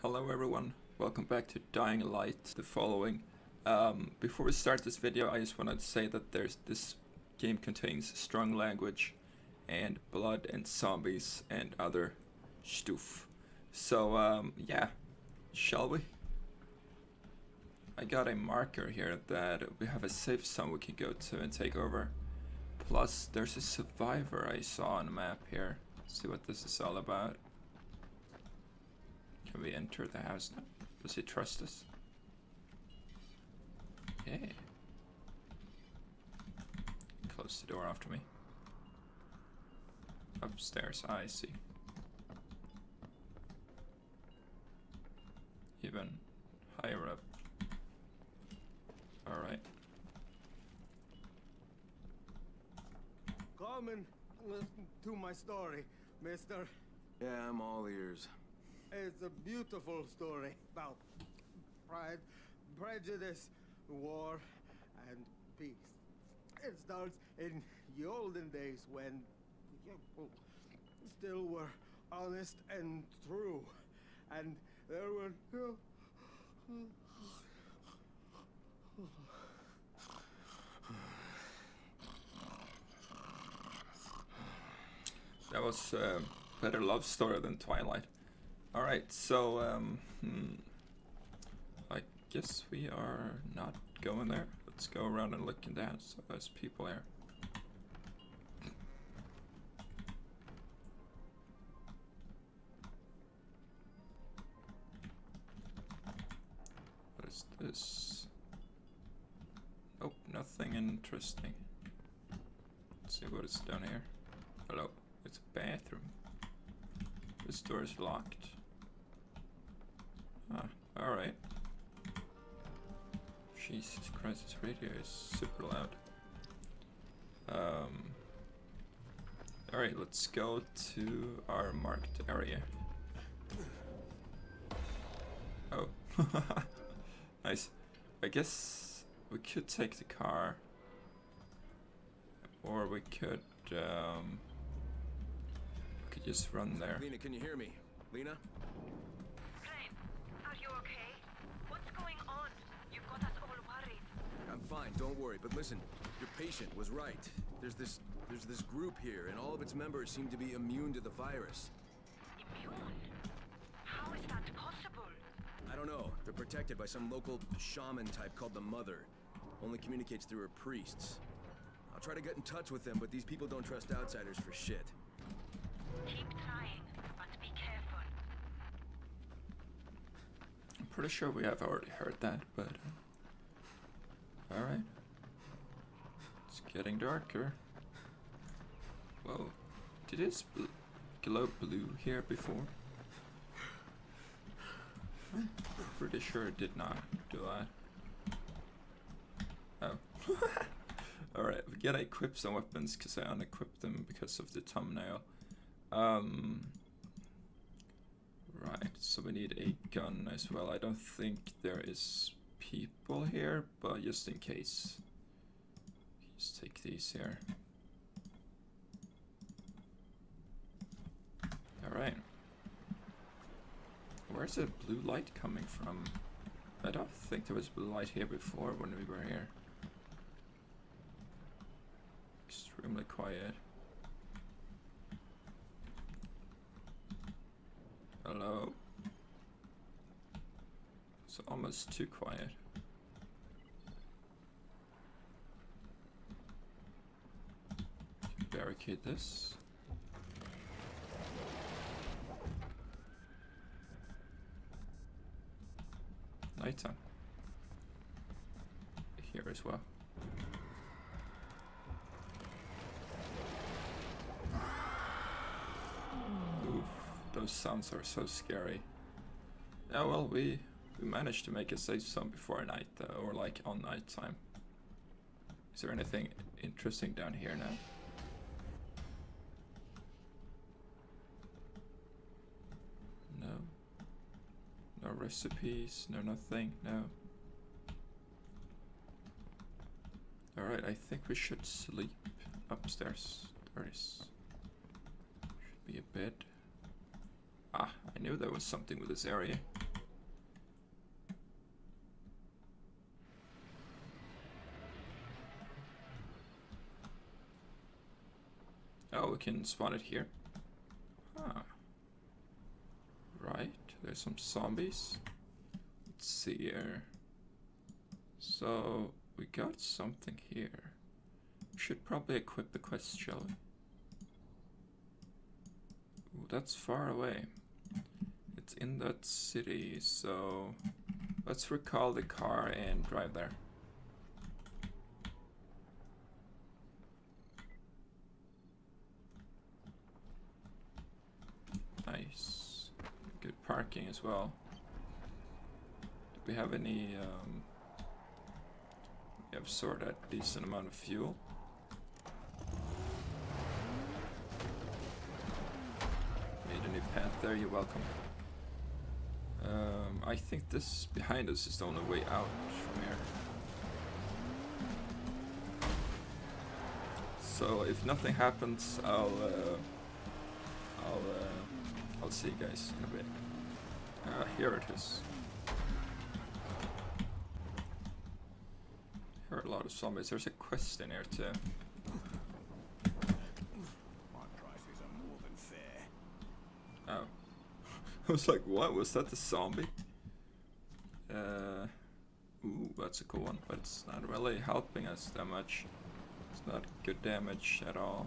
Hello everyone, welcome back to Dying Light, the following. Before we start this video, I just wanted to say that this game contains strong language and blood and zombies and other stuff. So yeah, shall we? I got a marker here that we have a safe zone we can go to and take over. Plus there's a survivor I saw on the map here. Let's see what this is all about. Can we enter the house now? Does he trust us? Okay. Close the door after me. Upstairs, I see. Even higher up. Alright. Come and listen to my story, mister. Yeah, I'm all ears. It's a beautiful story about pride, prejudice, war, and peace. It starts in the olden days when people still were honest and true, and there were That was a better love story than Twilight. Alright, so I guess we are not going there. Let's go around and look in the house. So there's people here. What is this? Nope, nothing interesting. Let's see what is down here. Hello, it's a bathroom. This door is locked. Ah, alright. Jesus Christ, this radio is super loud. Alright, let's go to our marked area. Oh, nice. I guess we could take the car. Or we could just run there. Lena, can you hear me? Lena? Crane, are you okay? What's going on? You've got us all worried. I'm fine, don't worry. But listen, your patient was right. There's this group here, and all of its members seem to be immune to the virus. Immune? How is that possible? I don't know. They're protected by some local shaman type called the Mother. Only communicates through her priests. I'll try to get in touch with them, but these people don't trust outsiders for shit. Keep trying, but be careful. I'm pretty sure we have already heard that, but alright. It's getting darker. Whoa. Did this glow blue here before? I'm pretty sure it did not do that. Oh. Alright, we gotta equip some weapons because I unequipped them because of the thumbnail. Right, so we need a gun as well. I don't think there is people here, but just in case. Just take these here. Alright. Where's the blue light coming from? I don't think there was blue light here before when we were here. Extremely quiet. Hello? It's almost too quiet. Barricade this. Nighttime. Here as well. Oof, those sounds are so scary. Yeah, well, we managed to make a safe zone before night, or like on nighttime. Is there anything interesting down here now? No. No recipes, no nothing, no. Alright, I think we should sleep upstairs. There it is. Should be a bed. Ah, I knew there was something with this area. can spawn it here. Huh. Right, there's some zombies. Let's see here. So we got something here. We should probably equip the quest, shall we? Ooh, that's far away. It's in that city, so let's recall the car and drive there. Nice. Good parking as well. Do we have any we have sort of a decent amount of fuel. Made a new path there, you're welcome. I think this behind us is the only way out from here. So if nothing happens, I'll see you guys in a bit. Here it is. Here are a lot of zombies. There's a quest in here too. My prices are more than fair. Oh. I was like, what? Was that the zombie? Ooh, that's a cool one, but it's not really helping us that much. It's not good damage at all.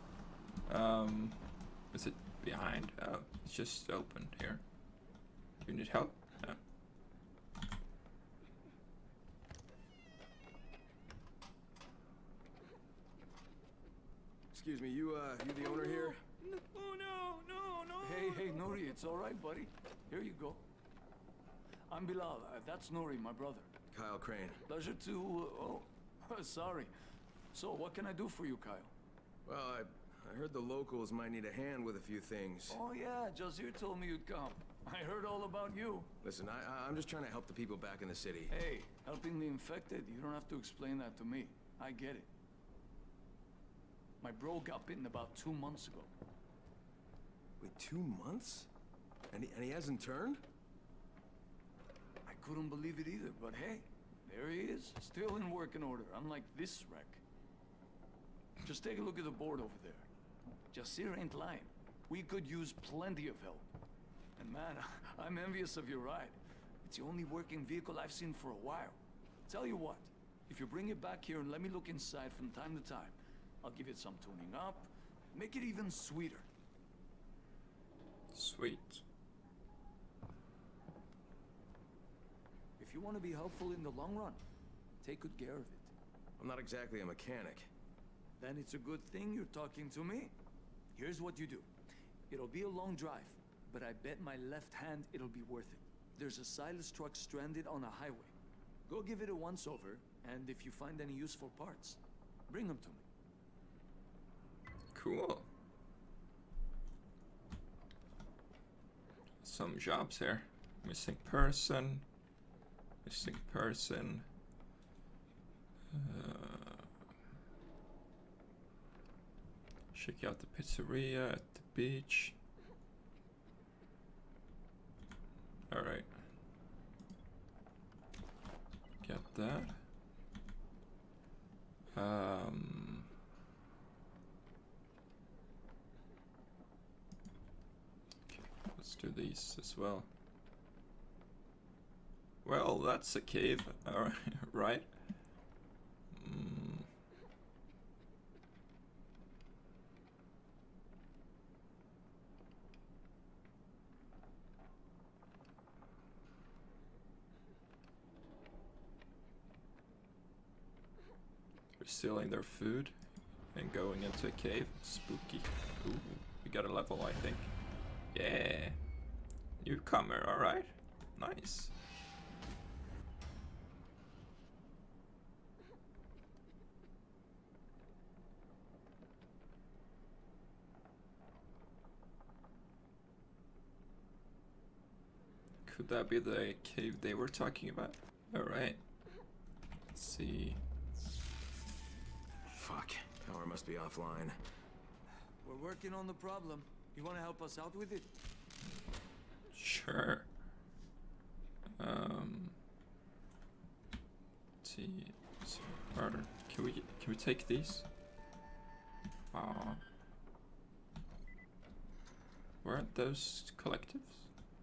Is it behind? Oh, it's just open here. Do you need help? No. Excuse me, you the owner here? Oh no. Hey, Nuri, it's all right, buddy. Here you go. I'm Bilal. That's Nuri, my brother. Kyle Crane. Pleasure to. Oh, sorry. So, what can I do for you, Kyle? Well, I heard the locals might need a hand with a few things. Oh yeah, Jazir told me you'd come. I heard all about you. Listen, I'm just trying to help the people back in the city. Hey, helping the infected, you don't have to explain that to me. I get it. My bro got bitten about 2 months ago. Wait, 2 months? And he hasn't turned? I couldn't believe it either, but hey, there he is, still in working order, unlike this wreck. Just take a look at the board over there. Jazir ain't lying. We could use plenty of help. And man, I'm envious of your ride. It's the only working vehicle I've seen for a while. Tell you what, if you bring it back here and let me look inside from time to time, I'll give it some tuning up, make it even sweeter. Sweet. If you want to be helpful in the long run, take good care of it. I'm not exactly a mechanic. Then it's a good thing you're talking to me. Here's what you do. It'll be a long drive, but I bet my left hand it'll be worth it. There's a Silas truck stranded on a highway. Go give it a once-over, and if you find any useful parts, bring them to me. Cool. Some jobs here. Missing person. Missing person. Check out the pizzeria at the beach. Alright. Get that. Okay, let's do these as well. Well, that's a cave, alright, right? They're stealing their food and going into a cave. Spooky. Ooh, we got a level, I think. Yeah. Newcomer, alright. Nice. Could that be the cave they were talking about? Alright. Let's see. Fuck. Power must be offline. We're working on the problem. You want to help us out with it? Sure. Let's see. Can we take these? Aw. Weren't those collectives?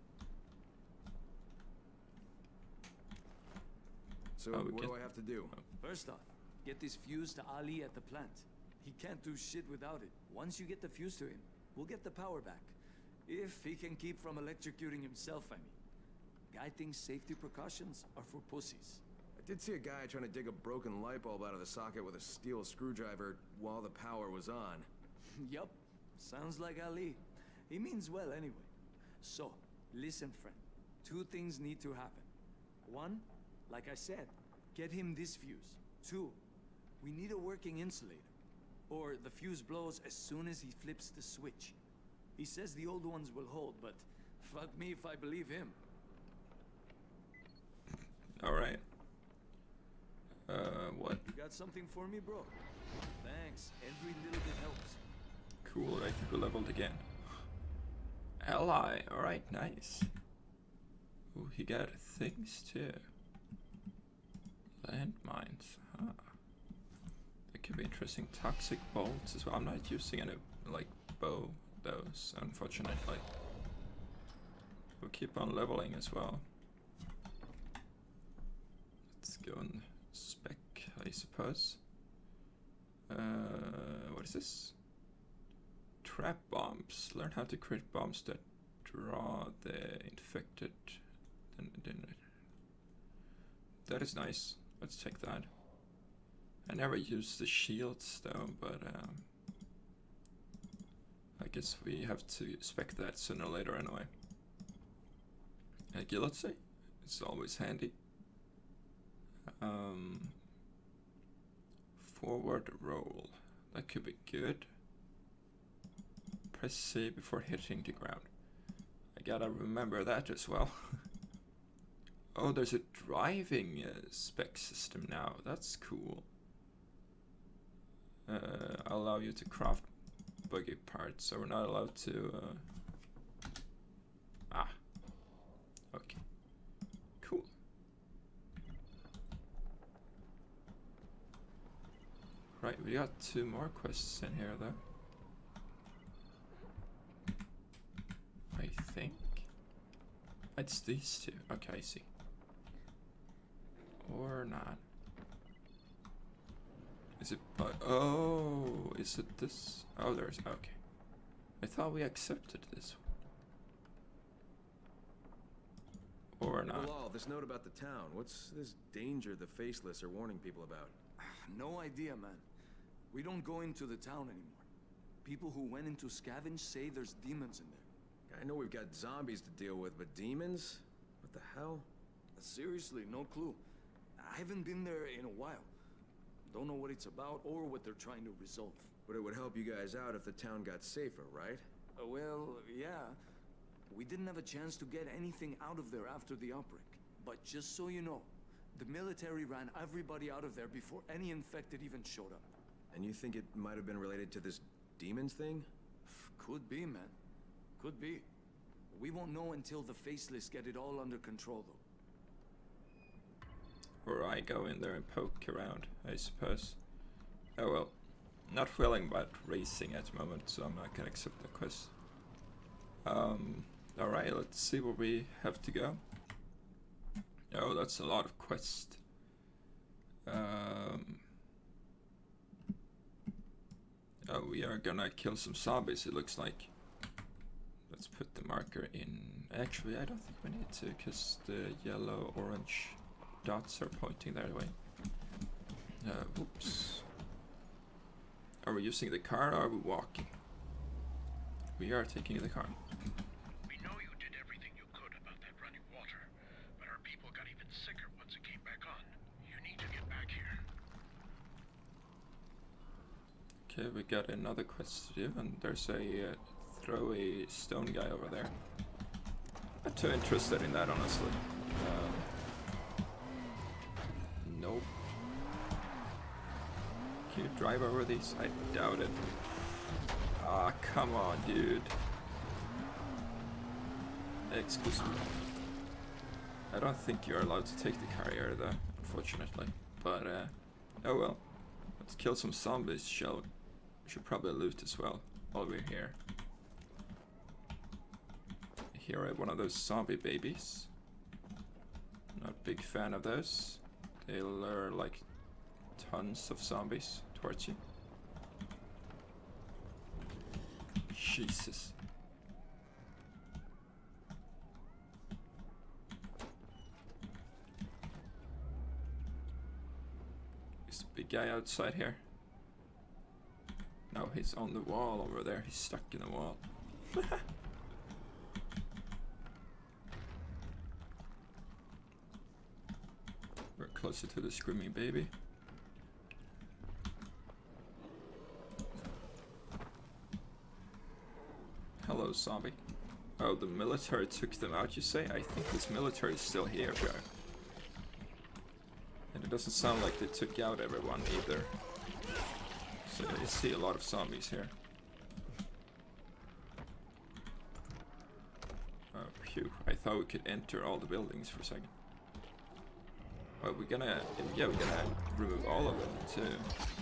So, Oh, we what get- do I have to do? First off, get this fuse to Ali at the plant. He can't do shit without it. Once you get the fuse to him, we'll get the power back. If he can keep from electrocuting himself, I mean. Guy thinks safety precautions are for pussies. I did see a guy trying to dig a broken light bulb out of the socket with a steel screwdriver while the power was on. Yup, sounds like Ali. He means well anyway. So, listen friend, 2 things need to happen. 1, like I said, get him this fuse. 2, we need a working insulator. Or the fuse blows as soon as he flips the switch. He says the old ones will hold, but fuck me if I believe him. Alright. What? You got something for me, bro? Thanks, every little bit helps. Cool, I think we leveled again. Ally, alright, nice. Ooh, he got things too. Landmines, huh. That could be interesting. Toxic bolts as well. I'm not using any, like, bow, those, unfortunately. We'll keep on leveling as well. Let's go and spec, I suppose. What is this? Trap bombs. Learn how to create bombs that draw the infected. That is nice. Let's take that. I never used the shields though, but I guess we have to spec that sooner or later anyway. Agility, it's always handy. Forward roll, that could be good. Press C before hitting the ground. I gotta remember that as well. Oh, there's a driving spec system now. That's cool. I'll allow you to craft buggy parts, so we're not allowed to. Okay. Cool. Right, we got 2 more quests in here though. I think it's these 2. Okay, I see. Or not. Is it oh, is it this? Oh, there's, okay. I thought we accepted this one. Or not. Bilal, this note about the town. What's this danger the Faceless are warning people about? No idea, man. We don't go into the town anymore. People who went into Scavenge say there's demons in there. I know we've got zombies to deal with, but demons? What the hell? Seriously, no clue. I haven't been there in a while. Don't know what it's about or what they're trying to resolve. But it would help you guys out if the town got safer, right? Well, yeah. We didn't have a chance to get anything out of there after the outbreak. But just so you know, the military ran everybody out of there before any infected even showed up. And you think it might have been related to this demons thing? Could be, man. Could be. We won't know until the Faceless get it all under control, though. Or I go in there and poke around, I suppose. Oh well. Not feeling but racing at the moment, so I'm not gonna accept the quest. Alright, let's see where we have to go. Oh, that's a lot of quests. Oh, we are gonna kill some zombies, it looks like. Let's put the marker in. Actually, I don't think we need to, because the yellow, orange dots are pointing that way. Whoops. Are we using the car or are we walking? We are taking the car. We know you did everything you could about that running water, but our people got even sicker once it came back on. You need to get back here. Okay, we got another quest to do, and there's a throw a stone guy over there. Not too interested in that, honestly. Nope. Can you drive over these? I doubt it. Ah, come on, dude. Excuse me. I don't think you're allowed to take the carrier, though, unfortunately. But, oh well. Let's kill some zombies, shall we? We should probably loot as well, while we're here. Here are one of those zombie babies. Not a big fan of those. They lure like tons of zombies towards you. Jesus. There's a big guy outside here. No, he's on the wall over there. He's stuck in the wall. We're closer to the screaming baby. Hello, zombie. Oh, the military took them out, you say? I think this military is still here, bro. And it doesn't sound like they took out everyone either. So I see a lot of zombies here. Oh, phew. I thought we could enter all the buildings for a second. Well, we're gonna remove all of them too.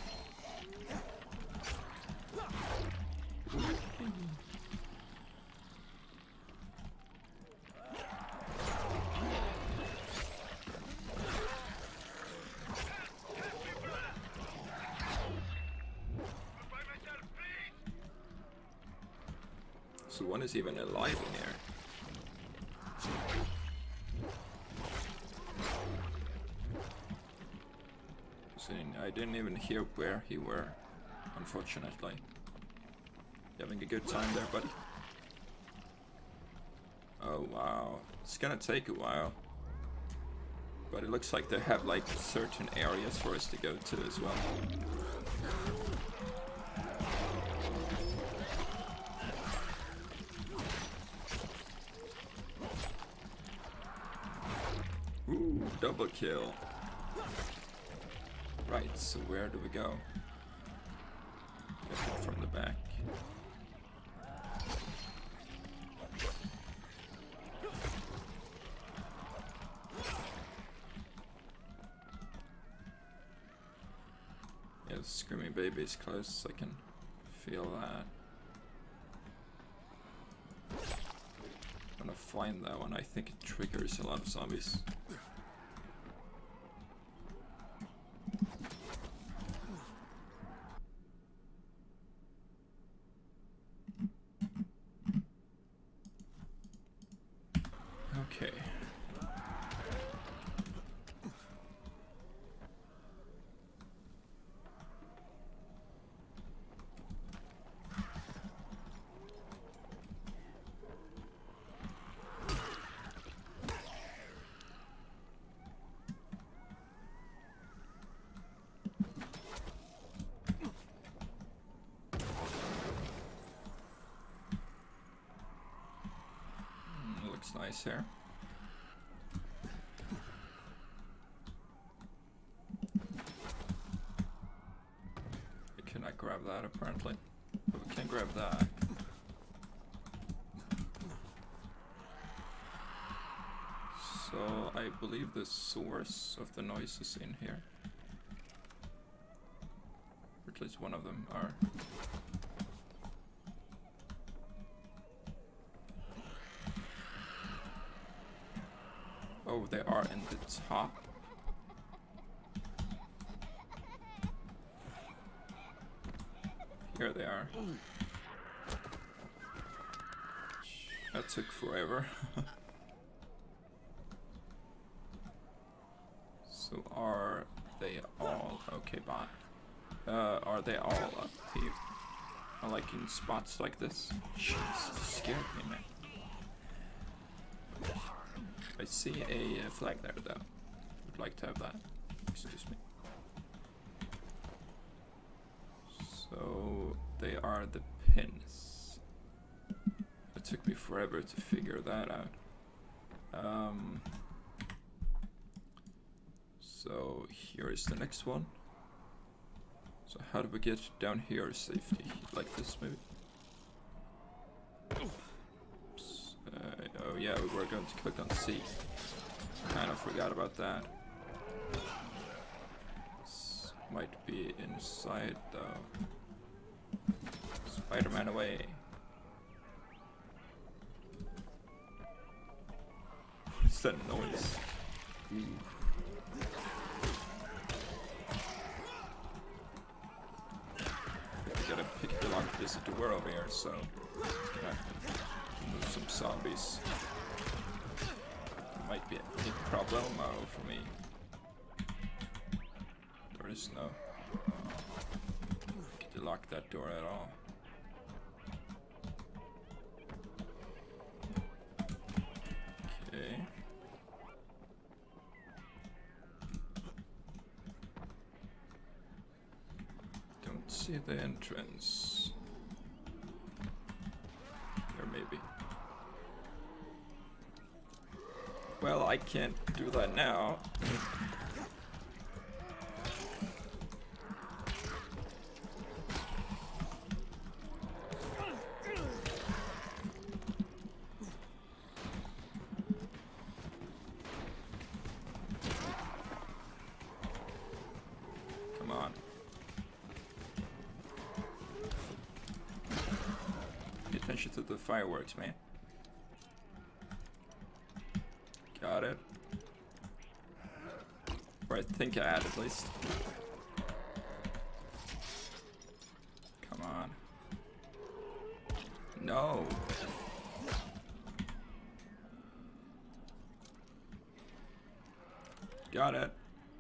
So one is even alive in here. I didn't even hear where he were, unfortunately. You having a good time there, buddy? Oh wow, it's gonna take a while. But it looks like they have like certain areas for us to go to as well. Ooh, double kill. Right, so where do we go? Get it from the back. Yeah, the screaming baby is close, I can feel that. I'm gonna find that one, I think it triggers a lot of zombies. Okay. Looks nice here. We cannot grab that apparently, but we can grab that. So I believe the source of the noise is in here. Or at least one of them are. Oh, they are in the top. Here they are. That took forever. So are they all okay? Bye. Are they all up here? Or like in spots like this? Jeez, it scared me, man. I see a flag there though. Would like to have that. Excuse me. So they are the pins. It took me forever to figure that out. So here is the next one. So how do we get down here safety? Like this maybe? Oh yeah, we were going to click on C. Kind of forgot about that. This might be inside though. Spider-Man away. What's that noise? Ooh. I gotta pick the lock this door over here, so gonna move some zombies. Might be a big problem for me. There is no to lock that door at all. Okay. Don't see the entrance. Or maybe. Well, I can't do that now. Come on. Pay attention to the fireworks, man. Got it. Or I think I had at least. Come on. No. Got it.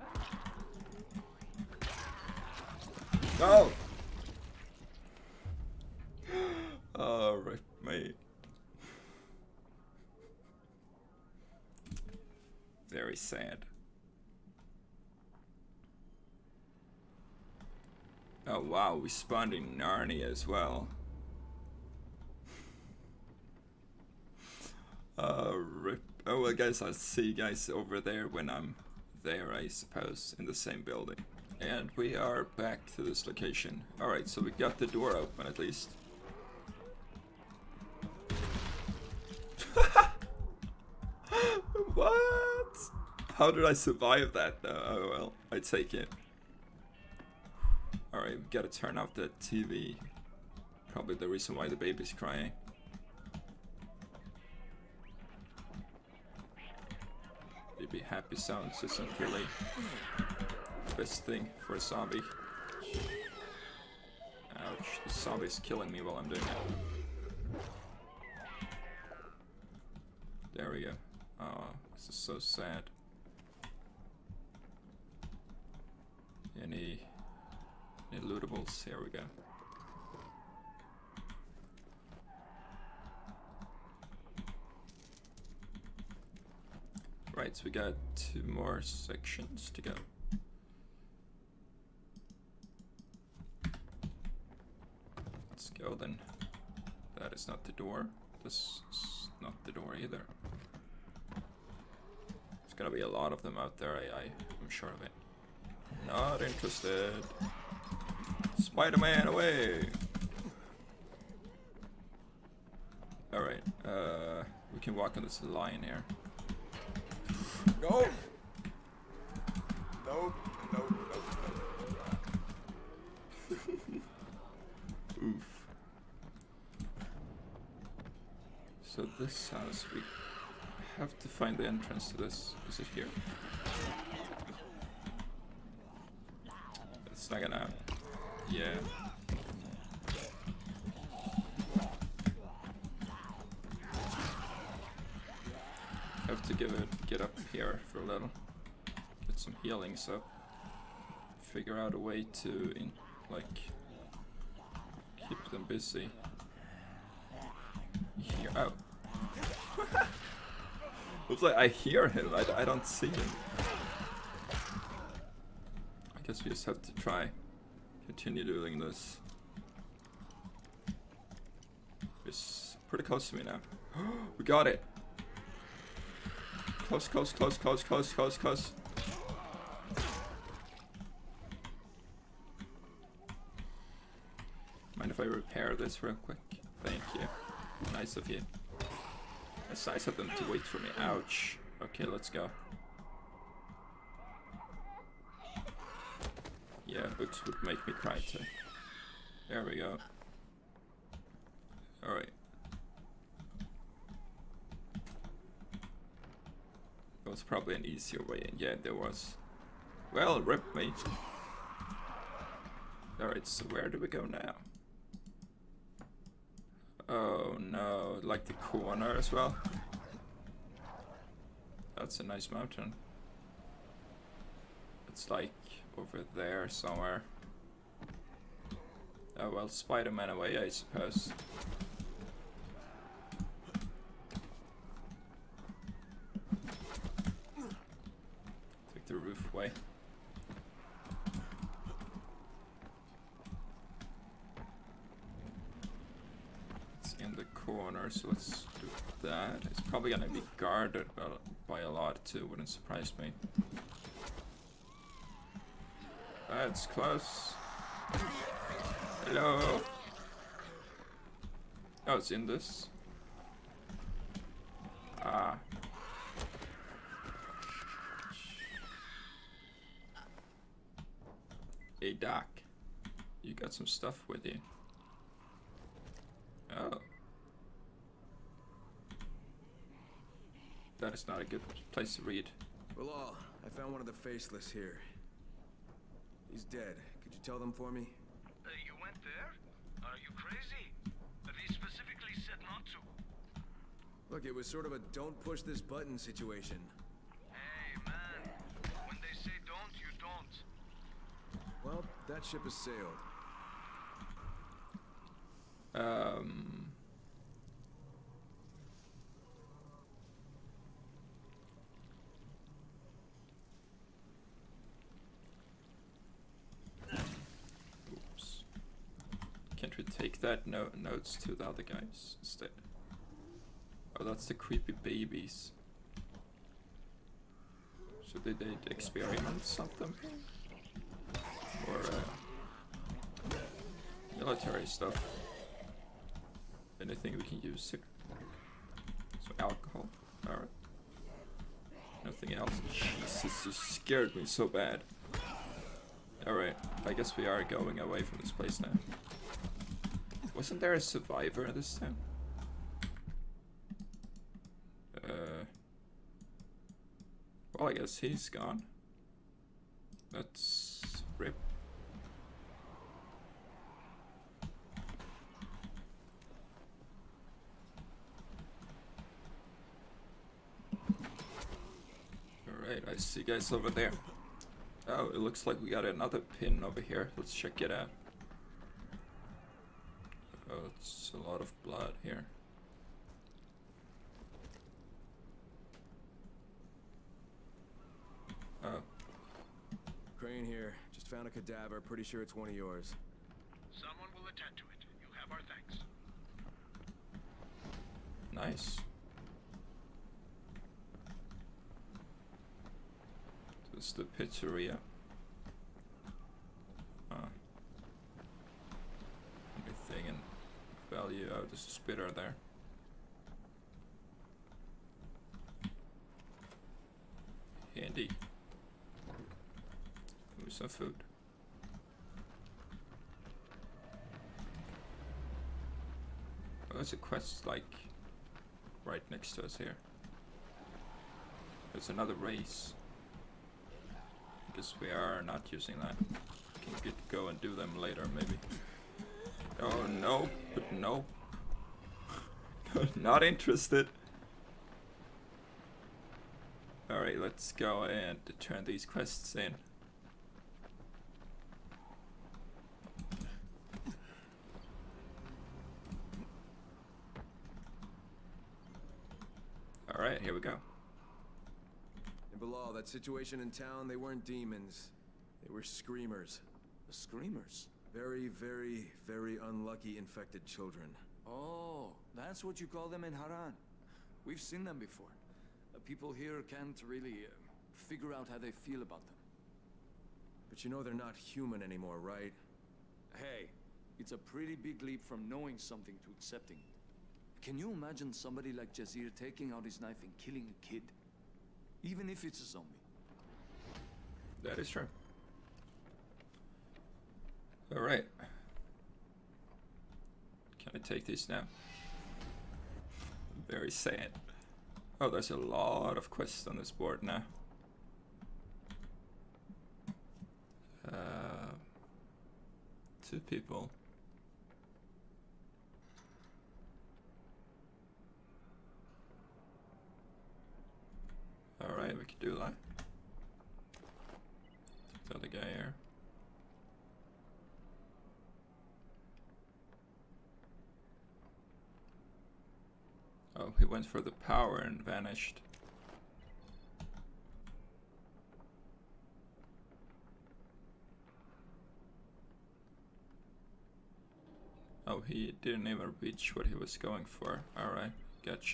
Go! Oh, rip, mate. Very sad. Oh wow, we spawned in Narnia as well. Rip. Oh well guys, I'll see you guys over there when I'm there, I suppose, in the same building. And we are back to this location. Alright, so we got the door open at least. What? How did I survive that? Oh well, I take it. Alright, we gotta turn off the TV. Probably the reason why the baby's crying. Maybe happy sounds isn't really the best thing for a zombie. Ouch, the zombie's killing me while I'm doing it. There we go. Oh, this is so sad. Any lootables? Here we go. Right, so we got 2 more sections to go. Let's go then. That is not the door. This is not the door either. There's gonna be a lot of them out there, I'm sure of it. Not interested. Spider-Man away! Alright, we can walk on this line here. Go! Nope, nope, nope, nope. Oof. So this house, we have to find the entrance to this. Is it here? It's not gonna... Yeah. Have to get up here for a little. Get some healing, so figure out a way to keep them busy. Here, oh. Looks like I hear him, I don't see him. I guess we just have to continue doing this. It's pretty close to me now. We got it! Close, close, close, close, close, close, close. Mind if I repair this real quick? Thank you. Nice of you. It's nice of them to wait for me. Ouch. Okay, let's go. Yeah, books would make me cry too. There we go. Alright. was probably an easier way in. Yeah, there was. Well, rip me. Alright, so where do we go now? Oh no, like the corner as well. That's a nice mountain. It's like over there somewhere. Oh well, Spider-Man away, I suppose. Take the roof away. It's in the corner, so let's do that. It's probably gonna be guarded by a lot too, wouldn't surprise me. That's close. Hello. Oh, it's in this. Ah. Hey Doc, you got some stuff with you. Oh. That is not a good place to read. Bilal, I found one of the faceless here. He's dead. Could you tell them for me? You went there? Are you crazy? They specifically said not to. Look, it was sort of a don't push this button situation. Hey, man. When they say don't, you don't. Well, that ship has sailed. Oops. Can't we take that notes to the other guys instead? Oh, that's the creepy babies. So did they experiment something? Or military stuff? Anything we can use here? So alcohol, alright. Nothing else. Jesus, you scared me so bad. Alright, I guess we are going away from this place now. Wasn't there a survivor in this town? Well, I guess he's gone. Let's rip. Alright, I see you guys over there. Oh, it looks like we got another pin over here. Let's check it out. Oh, it's a lot of blood here. Oh. Crane here. Just found a cadaver. Pretty sure it's one of yours. Someone will attend to it. You have our thanks. Nice. This is the pizzeria. Anything in value? Oh, there's a spitter there. Handy. Ooh, some food. Oh, there's a quest like right next to us here. There's another race. Guess we are not using that. Can go and do them later, maybe. Oh no, but no. Not interested. Alright, let's go and turn these quests in. Alright, here we go. And Bilal, that situation in town, they weren't demons. They were screamers. The Screamers? Very, very, very unlucky infected children. Oh, that's what you call them in Haran. We've seen them before. People here can't really figure out how they feel about them. But you know they're not human anymore, right? Hey, it's a pretty big leap from knowing something to accepting it. Can you imagine somebody like Jazir taking out his knife and killing a kid? Even if it's a zombie. That is true. Alright. Can I take this now? Very sad. Oh, there's a lot of quests on this board now. Two people. Alright, we can do that. The other guy here. Oh, he went for the power and vanished. Oh, he didn't even reach what he was going for. Alright, gotcha.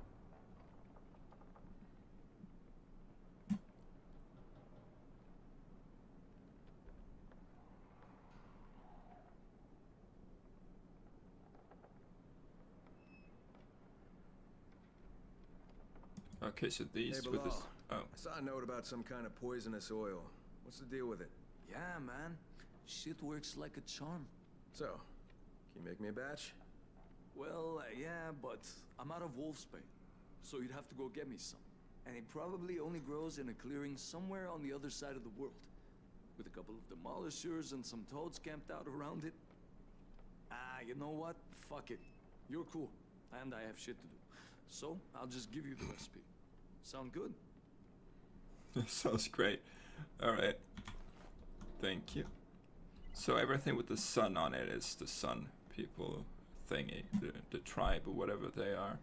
Okay, so these Hey, with this. Bilal. Oh, I saw a note about some kind of poisonous oil. What's the deal with it? Yeah, man. Shit works like a charm. So, can you make me a batch? Well, yeah, but I'm out of Wolfsbane, so you'd have to go get me some. And it probably only grows in a clearing somewhere on the other side of the world, with a couple of demolishers and some toads camped out around it. Ah, you know what? Fuck it. You're cool, and I have shit to do. So, I'll just give you the recipe. Sound good? sounds great. Alright. Thank you. So everything with the sun on it is the sun people thingy, the tribe or whatever they are.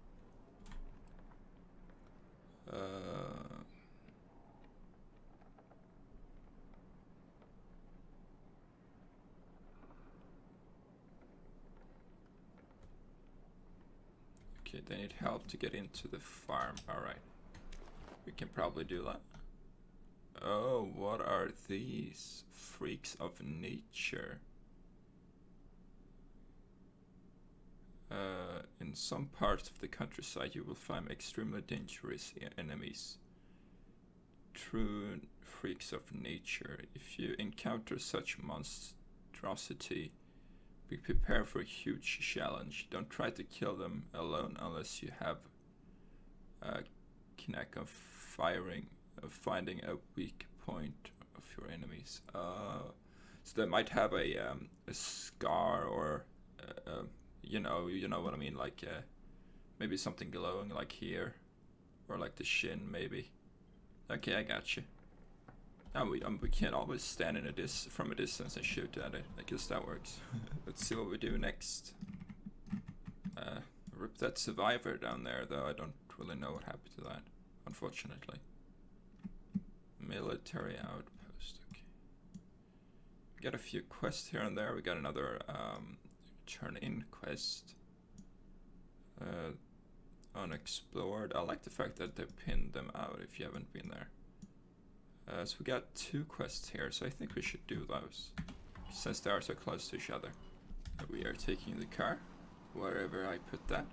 Okay, they need help to get into the farm. Alright. We can probably do that. Oh, what are these? Freaks of nature. In some parts of the countryside you will find extremely dangerous enemies. True freaks of nature. If you encounter such monstrosity, be prepared for a huge challenge. Don't try to kill them alone unless you have a knack of finding a weak point of your enemies. So they might have a scar or you know what I mean, like maybe something glowing like here, or like the shin maybe. Okay, I got you. Now we can't always stand in from a distance and shoot at it. I guess that works. Let's see what we do next. Rip that survivor down there, though. I don't really know what happened to that, unfortunately. Military outpost. Okay. We got a few quests here and there. We got another turn-in quest. Unexplored. I like the fact that they pinned them out if you haven't been there. So we got 2 quests here, so I think we should do those, since they are so close to each other. We are taking the car, wherever I put that.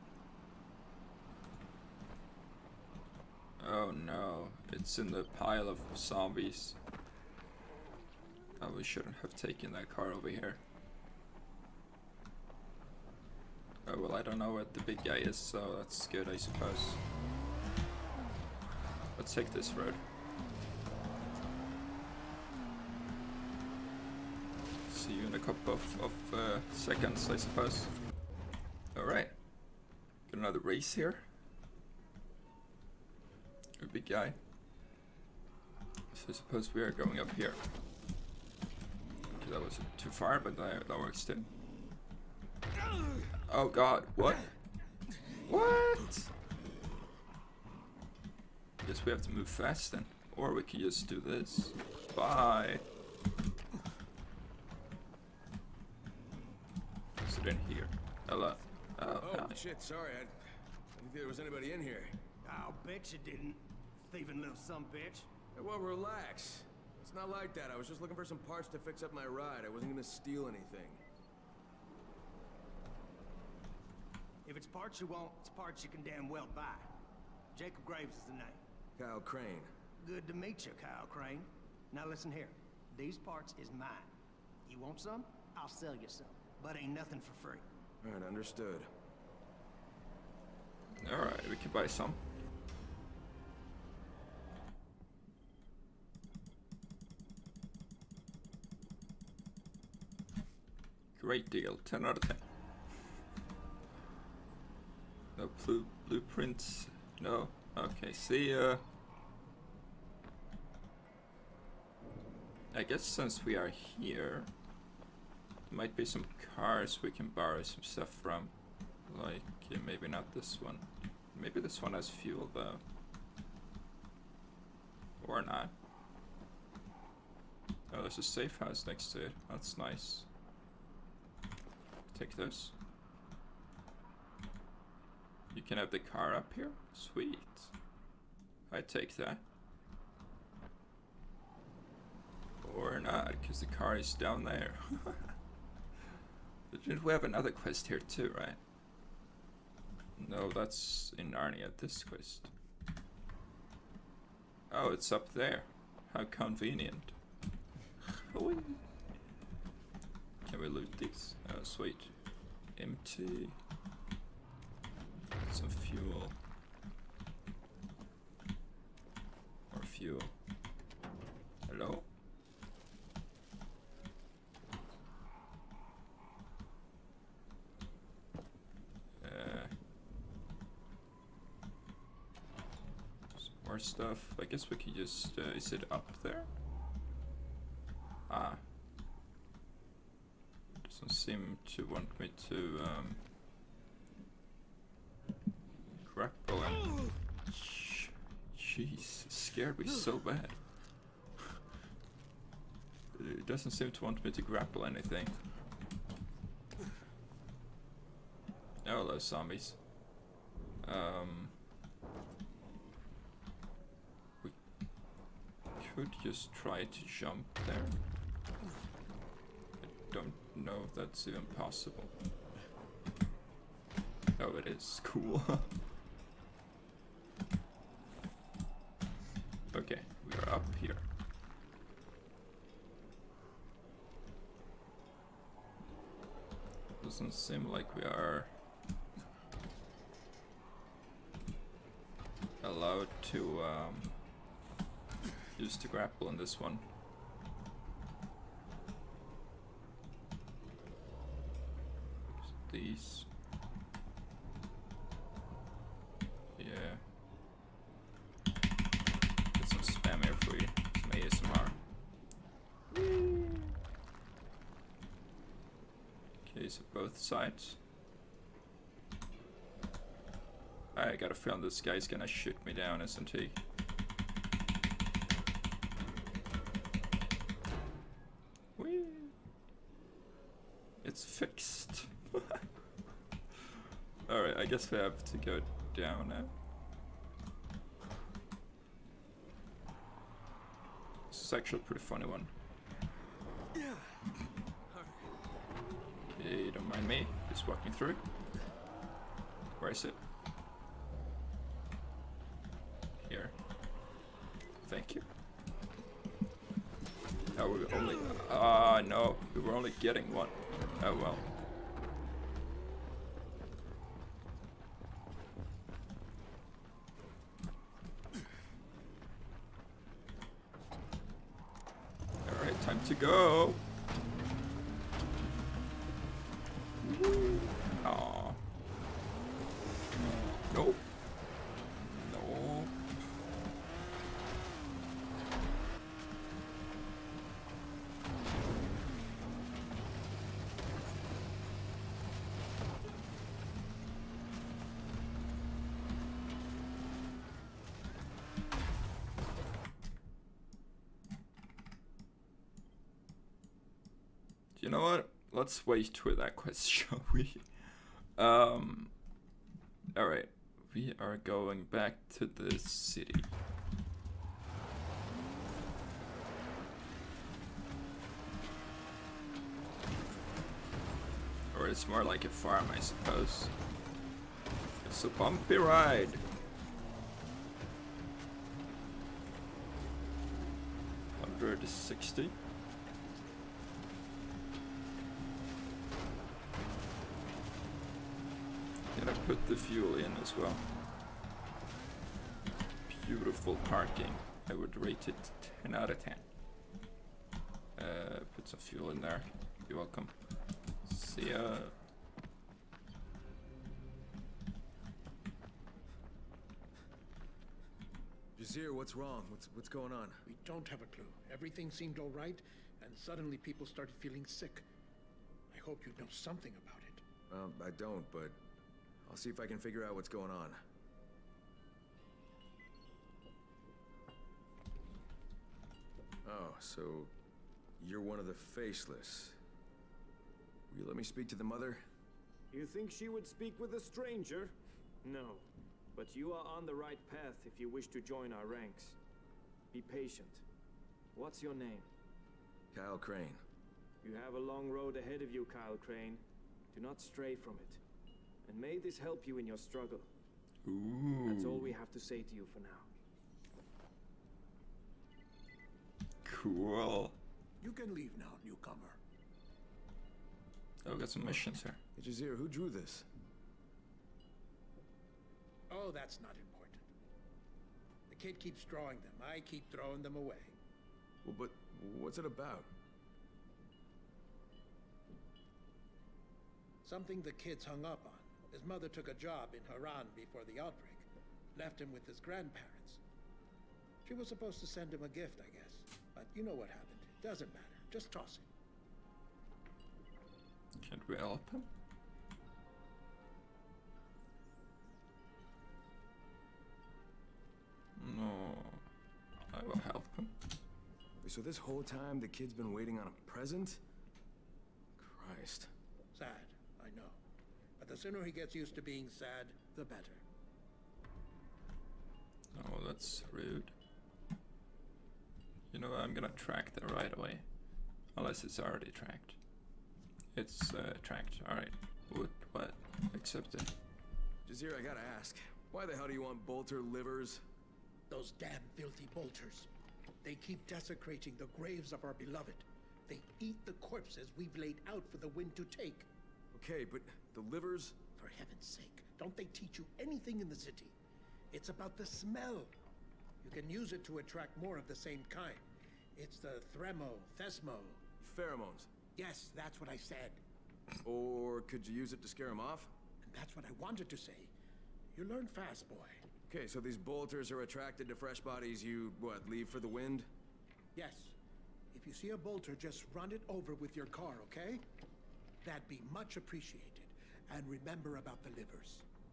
Oh no, it's in the pile of zombies. Oh, we shouldn't have taken that car over here. Oh well, I don't know what the big guy is, so that's good, I suppose. Let's take this road. See you in a couple of seconds, I suppose. Alright. Got another race here. A big guy. So I suppose we are going up here. Okay, that was too far, but that works too. Oh god, what? What? Guess we have to move fast then. Or we can just do this. Bye. Is it in here? Hello. Oh, hi. Shit, sorry. I didn't think there was anybody in here. I'll bet you didn't, thieving little sumbitch. Hey, well, relax. It's not like that. I was just looking for some parts to fix up my ride. I wasn't gonna steal anything. If it's parts you want, it's parts you can damn well buy. Jacob Graves is the name. Kyle Crane. Good to meet you, Kyle Crane. Now listen here. These parts is mine. You want some? I'll sell you some. But ain't nothing for free. Alright, understood. Alright, we can buy some. Great deal. 10 out of 10. No blueprints. No. Okay, see ya. I guess since we are here, there might be some cars we can borrow some stuff from. Like, yeah, maybe not this one. Maybe this one has fuel though. Or not. Oh, there's a safe house next to it. That's nice. Take this. You can have the car up here? Sweet. I take that. Or not, because the car is down there. Didn't we have another quest here too, right? No, that's in Narnia, this quest. Oh, it's up there. How convenient. Can we loot these? Oh, sweet. Empty. Some fuel. More fuel. Hello? Some more stuff. I guess we could just... is it up there? Ah. Doesn't seem to want me to grapple and... Jeez, it scared me so bad. It doesn't seem to want me to grapple anything. Oh, those zombies. We could just try to jump there. I don't know if that's even possible. Oh, it is. Cool. Okay, we are up here. Doesn't seem like we are allowed to use the grapple on this one. These. Yeah. Get some spam here for you. Some ASMR. Okay, so both sides. I got a feeling this guy's gonna shoot me down, isn't he? Whee! It's fixed. Alright, I guess we have to go down now. This is actually a pretty funny one. Okay, don't mind me, just walking through. Where is it? Here. Thank you. Oh, we were only... no, we were only getting one. Oh well. Alright, time to go. Aw. Nope. No. You know what? Let's wait with that quest, shall we? Alright. We are going back to the city. Or it's more like a farm, I suppose. It's a bumpy ride. $160. And I put the fuel in as well. Beautiful parking. I would rate it 10 out of 10. Put some fuel in there. You're welcome. See ya. Jazir, what's wrong? What's going on? We don't have a clue. Everything seemed all right, and suddenly people started feeling sick. I hope you know something about it. I don't, but I'll see if I can figure out what's going on. Oh, so you're one of the Faceless. Will you let me speak to the mother? You think she would speak with a stranger? No. But you are on the right path if you wish to join our ranks. Be patient. What's your name? Kyle Crane. You have a long road ahead of you, Kyle Crane. Do not stray from it. And may this help you in your struggle. Ooh. That's all we have to say to you for now. Cool. You can leave now, newcomer. Oh, we got some missions here. Hey, Jazir, who drew this? Oh, that's not important. The kid keeps drawing them. I keep throwing them away. Well, but what's it about? Something the kid's hung up on. His mother took a job in Haran before the outbreak. Left him with his grandparents. She was supposed to send him a gift, I guess. But you know what happened. It doesn't matter. Just toss it. Can't we help him? No. I will help him. Wait, so this whole time the kid's been waiting on a present? Christ. Sad, I know. But the sooner he gets used to being sad, the better. Oh, that's rude. You know, I'm gonna track that right away. Unless it's already tracked. It's tracked. Alright. What? Accepted. Jazir, I gotta ask. Why the hell do you want bolter livers? Those damn filthy bolters. They keep desecrating the graves of our beloved. They eat the corpses we've laid out for the wind to take. Okay, but the livers? For heaven's sake, don't they teach you anything in the city? It's about the smell. You can use it to attract more of the same kind. It's the thesmo. Pheromones. Yes, that's what I said. Or could you use it to scare them off? And that's what I wanted to say. You learn fast, boy. Okay, so these bolters are attracted to fresh bodies you, leave for the wind? Yes. If you see a bolter, just run it over with your car, okay? That'd be much appreciated. And remember about the livers.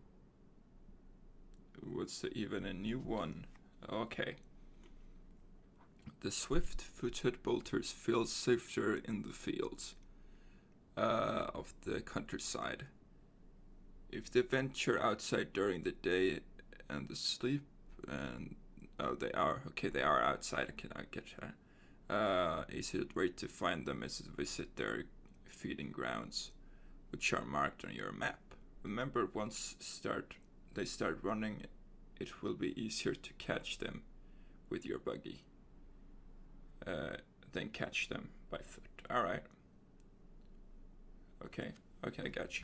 What's even a new one? Okay. The swift-footed bolters feel safer in the fields of the countryside. If they venture outside during the day and the sleep, and they are outside. I get that. Easiest way to find them is to visit their feeding grounds, which are marked on your map. Remember, once they start running, it will be easier to catch them with your buggy than catch them by foot. All right. Okay, I got you.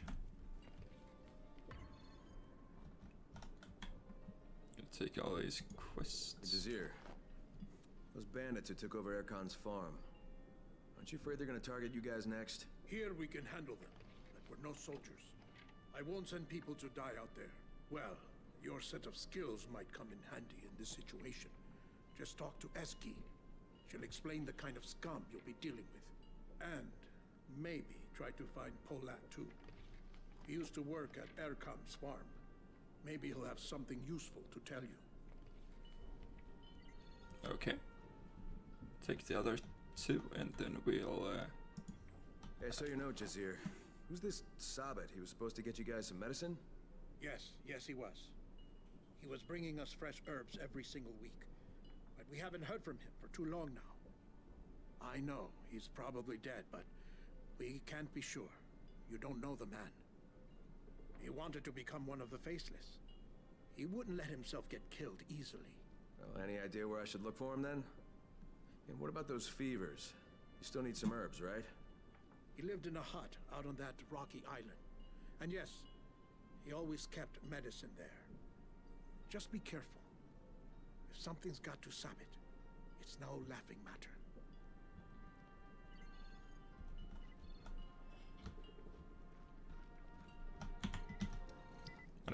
Take all these quests. Jazir, those bandits who took over Erkan's farm, aren't you afraid they're gonna target you guys next? Here we can handle them, but we're no soldiers. I won't send people to die out there. Well, your set of skills might come in handy in this situation. Just talk to Eski. She'll explain the kind of scum you'll be dealing with. And maybe try to find Polat too. He used to work at Erkam's farm. Maybe he'll have something useful to tell you. Okay. Take the other two, and then we'll. Hey, so you know, Jazir, who's this Sabit? He was supposed to get you guys some medicine? Yes, he was. He was bringing us fresh herbs every single week. But we haven't heard from him for too long now. I know, he's probably dead, but we can't be sure. You don't know the man. He wanted to become one of the Faceless. He wouldn't let himself get killed easily. Well, any idea where I should look for him then? And what about those fevers? You still need some herbs, right? He lived in a hut out on that rocky island. And yes, he always kept medicine there. Just be careful. If something's got to Sabit, it's no laughing matter.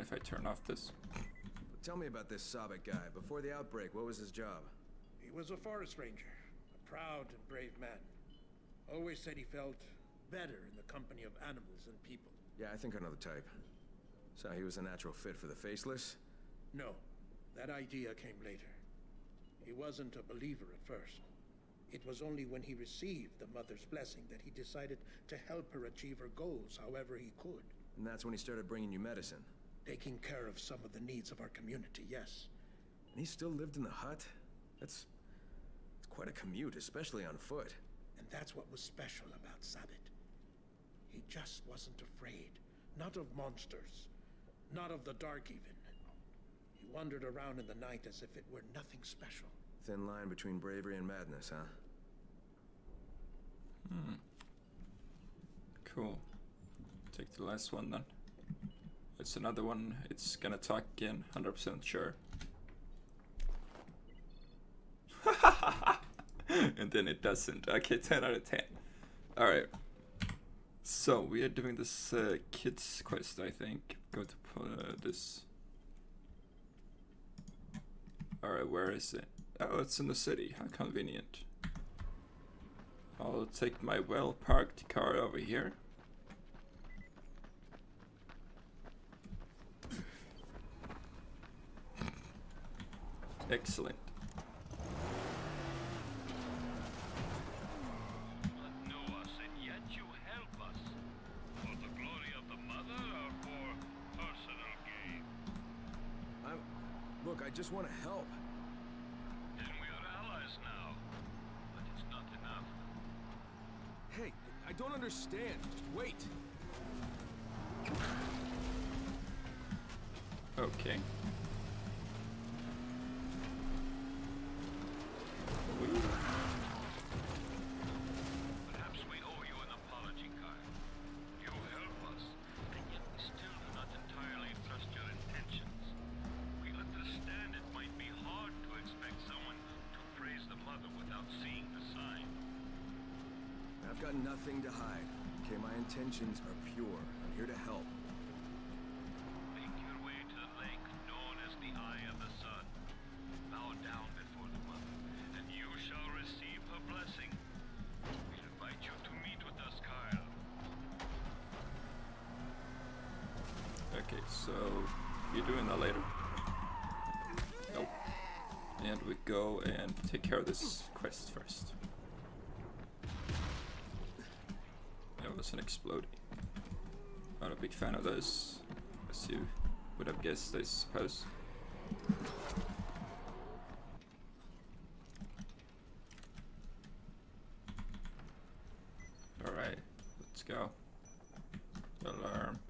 if I turn off this? Tell me about this Sabek guy. Before the outbreak, what was his job? He was a forest ranger, a proud and brave man. Always said he felt better in the company of animals than people. Yeah, I think I know the type. So he was a natural fit for the Faceless? No, that idea came later. He wasn't a believer at first. It was only when he received the Mother's blessing that he decided to help her achieve her goals however he could. And that's when he started bringing you medicine? Taking care of some of the needs of our community, yes. And he still lived in the hut? It's quite a commute, especially on foot. And that's what was special about Sabet. He just wasn't afraid. Not of monsters. Not of the dark, even. He wandered around in the night as if it were nothing special. Thin line between bravery and madness, huh? Cool. Take the last one then. It's another one. It's gonna talk again, 100% sure. And then it doesn't. Okay, 10 out of 10. Alright. So, we are doing this kids quest, I think. Go to this. Alright, where is it? Oh, it's in the city. How convenient. I'll take my well-parked car over here. Excellent. Know us, and yet you help us. For the glory of the Mother or for personal gain? Look, I just want to help. Then we are allies now. But it's not enough. Hey, I don't understand. Just wait. Okay. Perhaps we owe you an apology, Kyle. You help us, and yet we still do not entirely trust your intentions. We understand it might be hard to expect someone to praise the Mother without seeing the sign. I've got nothing to hide. Okay, my intentions are pure. I'm here to help. Make your way to the lake known as the Eye of the Sun. Bow down before the Mother, and you shall receive her blessing. We invite you to meet with us, Kyle. Okay, so you're doing that later. Nope. And we go and take care of this quest first. That was an exploding. Not a big fan of those, as you would have guessed, I suppose. Alright, let's go. Alarm.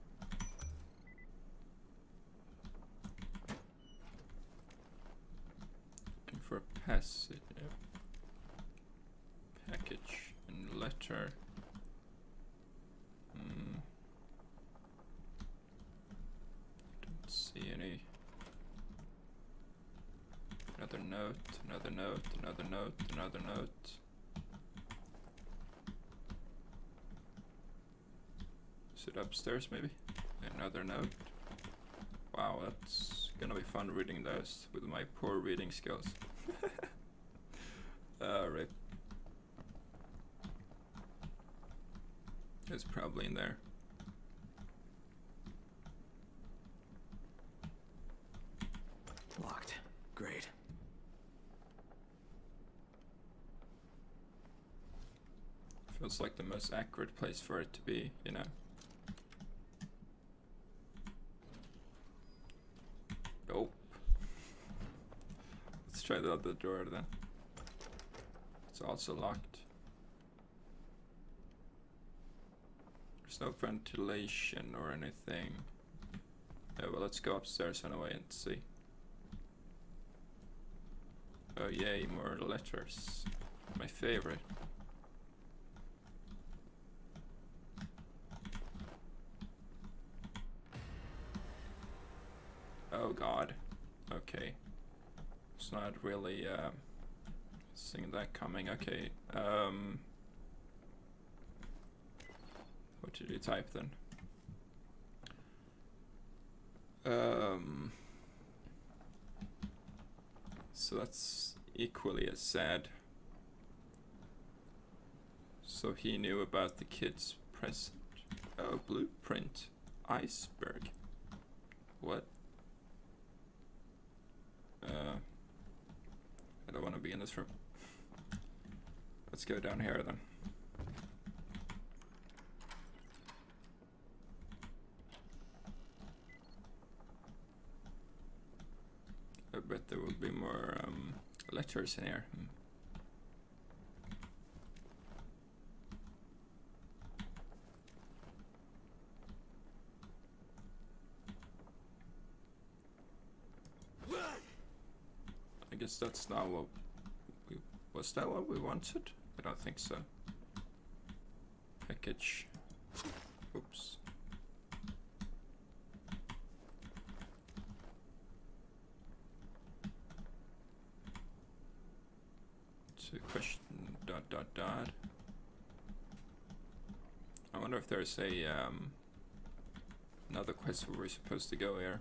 Looking for a passage. Package and letter. Don't see any. Another note, another note, another note, another note. Is it upstairs maybe? Another note. Wow, that's gonna be fun reading those with my poor reading skills. Alright. It's probably in there. Locked. Great. Feels like the most accurate place for it to be, you know. Nope. Let's try the other door then. It's also locked. There's no ventilation or anything. Yeah, well, let's go upstairs anyway and see. Oh yay, more letters. My favorite. Oh god. Okay. It's not really seeing that coming. Okay. What did you type then? So that's equally as sad. So he knew about the kid's present. Oh, blueprint. Iceberg. What? I don't want to be in this room. Let's go down here then. I bet there will be more letters in here. I guess that's not what we... Was that what we wanted? I don't think so. Package. Oops. To question ... I wonder if there's a another quest where we're supposed to go here.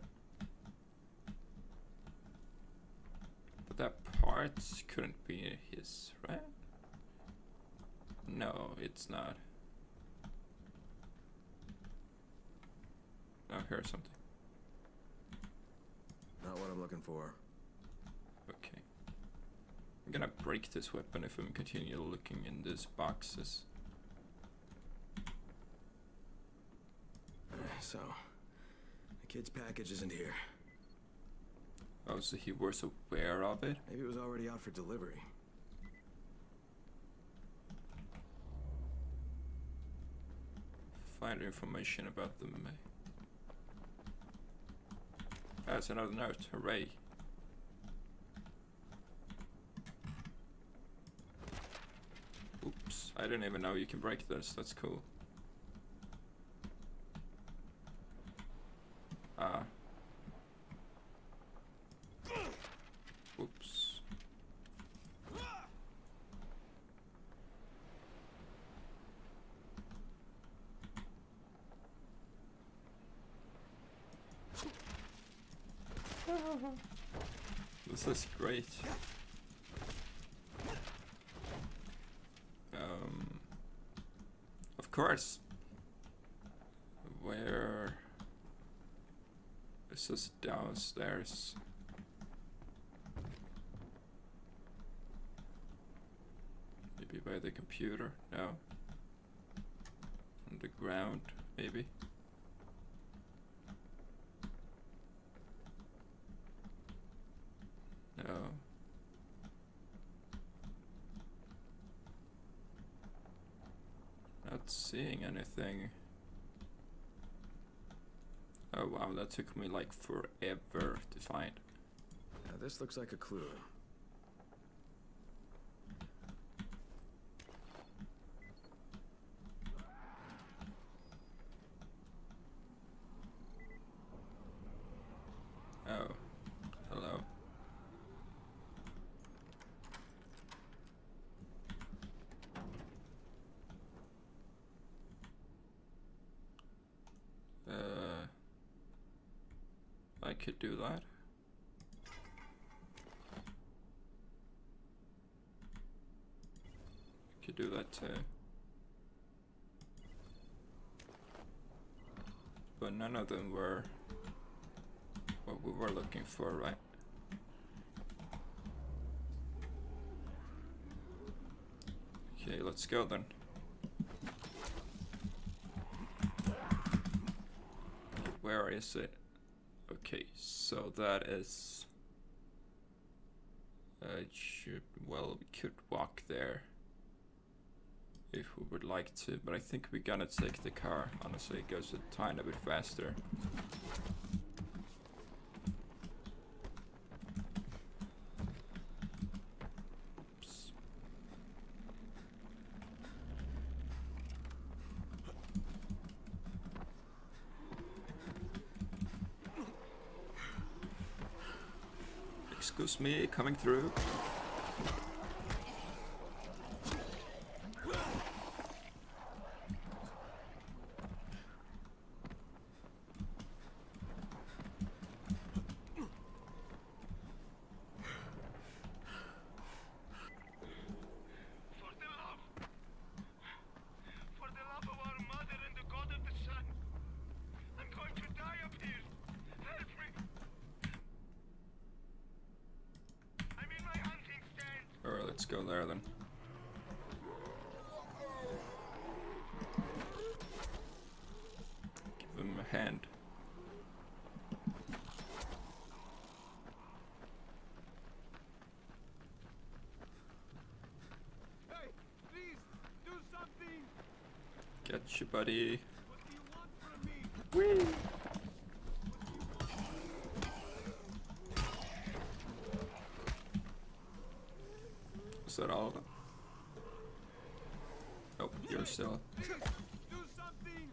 But that part couldn't be his, right? No, it's not. Oh, here's something. Not what I'm looking for. Okay. I'm gonna break this weapon if I'm continue looking in these boxes. So, the kid's package isn't here. Oh, so he was aware of it? Maybe it was already out for delivery. Find information about them. That's another note. Hooray. Oops. I didn't even know you can break this. That's cool. Ah. Oops. This is great. Of course. Where is this? Downstairs? Maybe by the computer? No. On the ground, maybe. No. Not seeing anything. Oh wow, that took me like forever to find. Now this looks like a clue. Oh, hello. I could do that. I could do that too. But none of them were what we were looking for, right? Okay, let's go then. Where is it? Okay, so that is... well, we could walk there if we would like to, but I think we're gonna take the car. Honestly, it goes a tiny bit faster. Oops. Excuse me, coming through. go there then. Give him a hand. Hey, please, do something! Get you, buddy. What do you want from me? Whee! Is that all of them? Nope, you're still. Do something!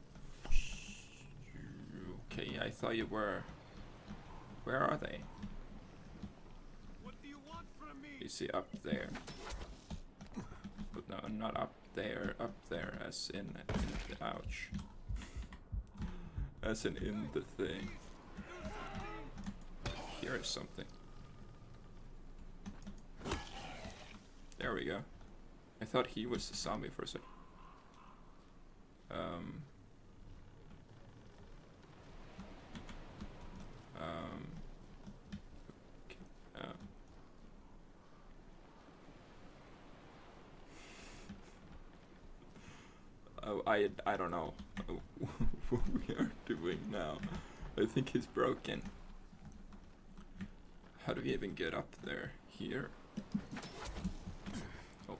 Okay, I thought you were. Where are they? What do you want from me? You see up there. But no, not up there, as in the, ouch. As in the thing. Here is something. There we go. I thought he was the zombie for a second. Oh, I don't know what we are doing now. I think he's broken. How do we even get up there? Here? Oh.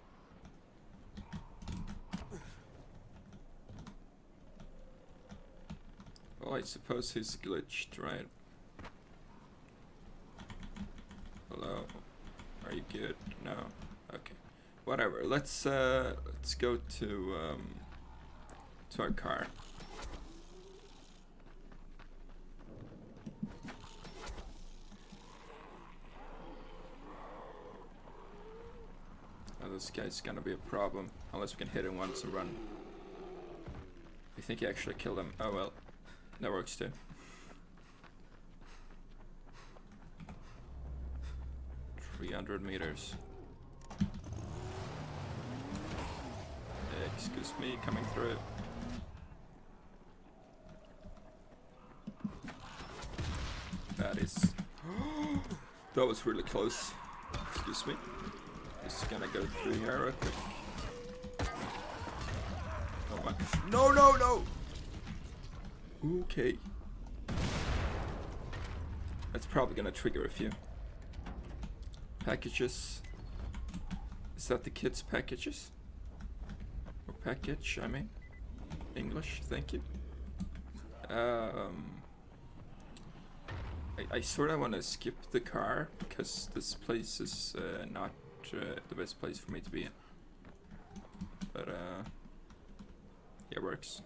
Well, I suppose he's glitched, right? Hello? Are you good? No? Okay. Whatever. Let's go to our car. Oh, this guy's gonna be a problem unless we can hit him once and run. I think he actually killed him. Oh well, that works too. "300 meters. Excuse me, coming through. That is... that was really close. Excuse me. Just gonna go through here real quick. Oh my... No, no, no! Okay. That's probably gonna trigger a few. Packages. Is that the kids' packages? Or package, I mean. English, thank you. I sort of want to skip the car because this place is not the best place for me to be in. But yeah, it works.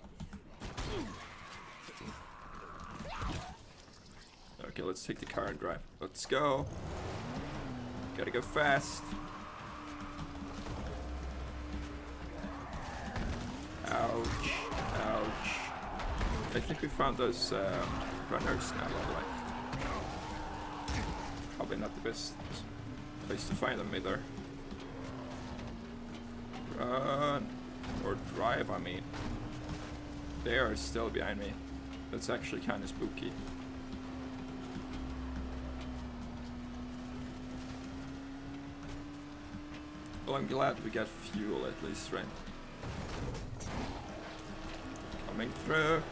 Okay, let's take the car and drive. Let's go. Gotta go fast. Ouch. Ouch. I think we found those runners now, by the way. Probably not the best place to find them either. Run. Or drive, I mean. They are still behind me. That's actually kind of spooky. Well, I'm glad we got fuel at least, right? Coming through.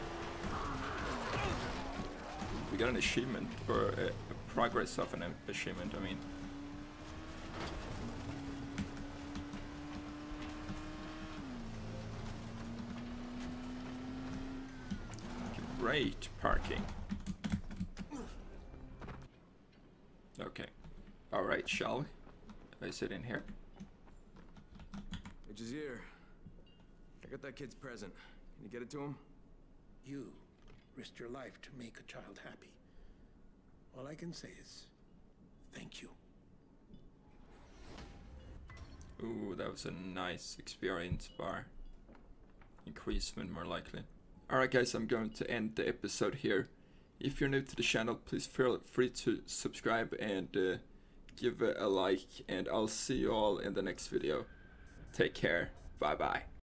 We got an achievement, or a progress of an achievement, I mean. Great parking. Okay. Alright, shall we? I sit in here. Hey, Jazeer. I got that kid's present. Can you get it to him? You risked your life to make a child happy. All I can say is, thank you. Ooh, that was a nice experience bar. Increasement, more likely. Alright guys, I'm going to end the episode here. If you're new to the channel, please feel free to subscribe and give a like. And I'll see you all in the next video. Take care. Bye bye.